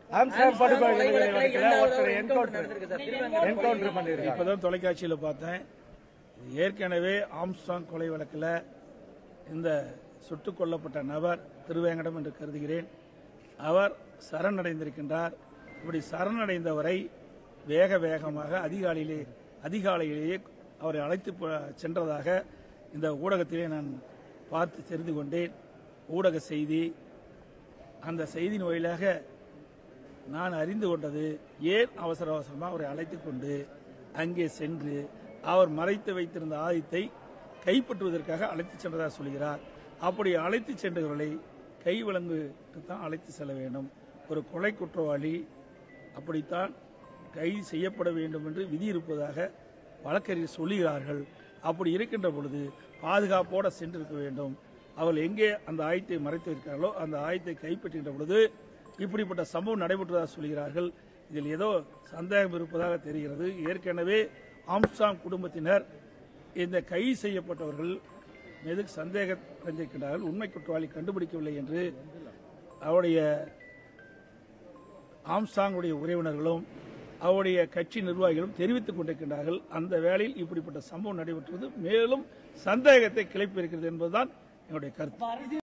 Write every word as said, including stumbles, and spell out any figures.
இப்பதான் தொலைக்காட்சியில் பார்த்தேன். ஏற்கனவே ஆம்ஸ்ட்ராங் கொலை வழக்கில் இந்த சுட்டுக் கொல்லப்பட்ட நபர் திருவேங்கடம் என்று கருதுகிறேன். அவர் சரணடைந்திருக்கின்றார். இப்படி சரணடைந்தவரை வேக வேகமாக அதிகாலையிலே அதிகாலையிலேயே அவரை அழைத்து சென்றதாக இந்த ஊடகத்திலே நான் பார்த்து தெரிந்து கொண்டேன். ஊடக செய்தி, அந்த செய்தியின் வாயிலாக நான் அறிந்து கொண்டது, ஏன் அவசர அவசரமாக அவரை அழைத்துக் கொண்டு அங்கே சென்று அவர் மறைத்து வைத்திருந்த ஆயுதத்தை கைப்பற்றுவதற்காக அழைத்து சென்றதாக சொல்கிறார். அப்படி அழைத்து சென்றவர்களை கை விலங்குக்கு தான் அழைத்து செல்ல வேண்டும். ஒரு கொலை குற்றவாளி அப்படித்தான் கைது செய்யப்பட வேண்டும் என்று விதி இருப்பதாக வழக்கறிஞர் சொல்லுகிறார்கள். அப்படி இருக்கின்ற பொழுது பாதுகாப்போடு சென்றிருக்க வேண்டும். அவர்கள் எங்கே அந்த ஆயத்தை மறைத்து இருக்கிறார்களோ அந்த ஆயத்தை கைப்பற்றுகின்ற பொழுது இப்படிப்பட்ட சம்பவம் நடைபெற்றதாக சொல்கிறார்கள். இதில் ஏதோ சந்தேகம் இருப்பதாக தெரிகிறது. ஏற்கனவே ஆம்ஸ்ட்ராங் குடும்பத்தினர் இந்த கைது செய்யப்பட்டவர்கள் மீது சந்தேகம் அடைந்திருக்கின்றார்கள். உண்மை குற்றவாளி கண்டுபிடிக்கவில்லை என்று அவருடைய ஆம்ஸ்ட்ராங்குடைய உறவினர்களும் அவருடைய கட்சி நிர்வாகிகளும் தெரிவித்துக் கொண்டிருக்கின்றார்கள். அந்த வேளையில் இப்படிப்பட்ட சம்பவம் நடைபெற்றது மேலும் சந்தேகத்தை கிளப்பி இருக்கிறது என்பதுதான் என்னுடைய கருத்து.